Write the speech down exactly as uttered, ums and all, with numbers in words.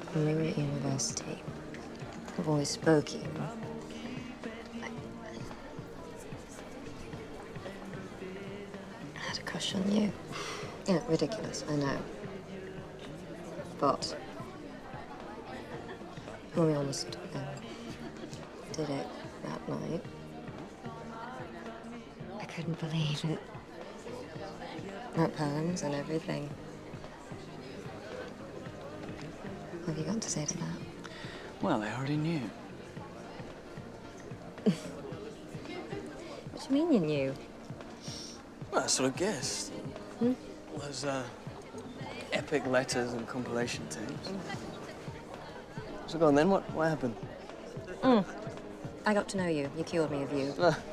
when we were at university. I've always spoke you. I had a crush on you. Yeah, ridiculous, I know. But when we almost um, did it that night, I couldn't believe it. Wrote poems and everything. What have you got to say to that? Well, I already knew. What do you mean you knew? Well, I sort of guessed. Hmm? Those, uh, epic letters and compilation tapes. So go on then, what, what happened? Mm. I got to know you. You cured me of you. Uh,